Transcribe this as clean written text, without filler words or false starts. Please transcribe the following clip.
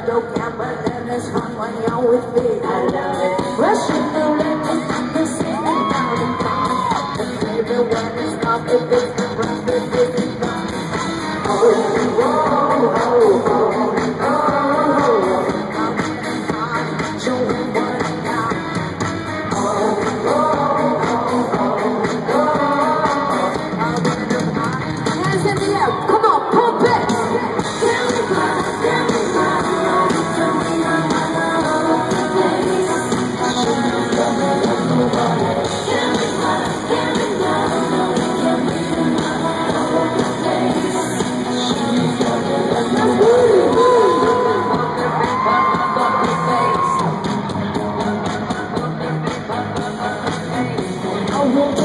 đâu camera and it's fun when you're with me. I love it. Rushing the red and I'm the same and now the dawn. The favorite when it's not the big and run the big and gone. Oh, oh, oh, oh, oh, oh. Come on, show me what I got. Oh, oh, oh, oh, oh, oh. Hands in the air, come on, pump it. I won't